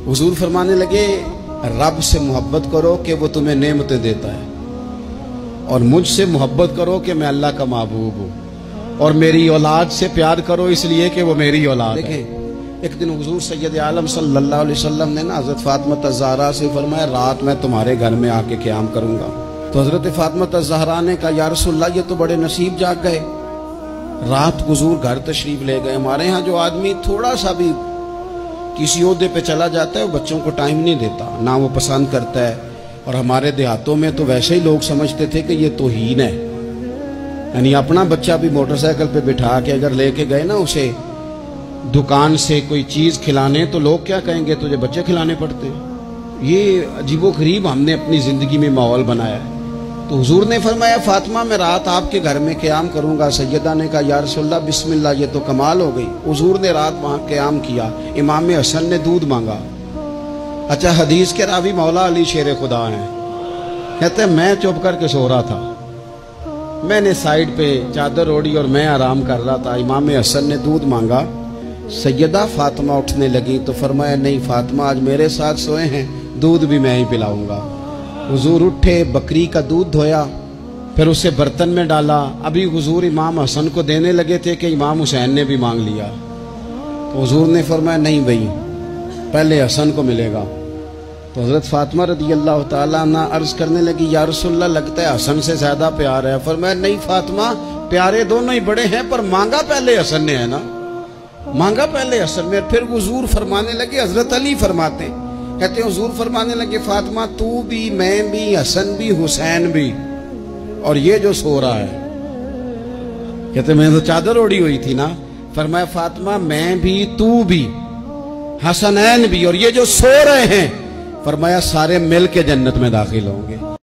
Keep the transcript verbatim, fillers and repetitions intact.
हुजूर फरमाने लगे, रब से मोहब्बत करो कि वो तुम्हें नेमतें देता है, और मुझसे मोहब्बत करो कि मैं अल्लाह का महबूब हूँ, और मेरी औलाद से प्यार करो इसलिए कि वो मेरी औलाद है। देखें, एक दिन हुजूर सैयद आलम सल्लल्लाहु अलैहि वसल्लम ने ना हज़रत फातिमा ज़हरा से फरमाया, रात मैं तुम्हारे घर में आके क़याम करूंगा। तो हज़रत फातिमा ज़हरा ने कहा, या रसूलल्लाह ये तो बड़े नसीब जाग गए, रात हुजूर घर तशरीफ ले गए। हमारे यहाँ जो आदमी थोड़ा सा भी किसी ओहदे पे चला जाता है वो बच्चों को टाइम नहीं देता, ना वो पसंद करता है। और हमारे देहातों में तो वैसे ही लोग समझते थे कि ये तौहीन है, यानी अपना बच्चा भी मोटरसाइकिल पे बिठा के अगर लेके गए ना उसे दुकान से कोई चीज खिलाने, तो लोग क्या कहेंगे, तुझे बच्चे खिलाने पड़ते हैं। ये अजीबोगरीब हमने अपनी जिंदगी में माहौल बनाया है। तो हुजूर ने फरमाया, फातिमा मैं रात आपके घर में क़याम करूंगा। सैयदा ने कहा, या रसूलल्लाह बिस्मिल्लाह, ये तो कमाल हो गई। हुजूर ने रात वहां क़याम किया। इमाम हसन ने दूध मांगा। अच्छा, हदीस के रावी मौला अली शेर खुदा हैं, कहते हैं मैं चुप करके सो रहा था, मैंने साइड पे चादर ओढ़ी और मैं आराम कर रहा था। इमाम हसन ने दूध मांगा। सैयदा फातिमा उठने लगी तो फरमाया, नहीं फातिमा आज मेरे साथ सोए हैं, दूध भी मैं ही पिलाऊंगा। हुजूर उठे, बकरी का दूध धोया, फिर उसे बर्तन में डाला। अभी हुजूर इमाम हसन को देने लगे थे कि इमाम हुसैन ने भी मांग लिया। तो हुजूर ने फरमाया, नहीं भाई पहले हसन को मिलेगा। तो हजरत फातिमा रदी अल्लाह ताला अन्हा अर्ज करने लगी, या रसूलल्लाह लगता है हसन से ज्यादा प्यार है। फरमाया, नहीं फातिमा प्यारे दोनों ही बड़े हैं, पर मांगा पहले हसन ने है ना, मांगा पहले हसन में। फिर हुजूर फरमाने लगे, हजरत अली फरमाते, कहते हैं हुजूर फरमाने लगे, फातिमा तू भी, मैं भी, हसन भी, हुसैन भी, और ये जो सो रहा है, कहते मैं तो चादर ओढ़ी हुई थी ना। फरमाया, फातिमा मैं भी, तू भी, हसनैन भी, और ये जो सो रहे हैं, फरमाया सारे मिल के जन्नत में दाखिल होंगे।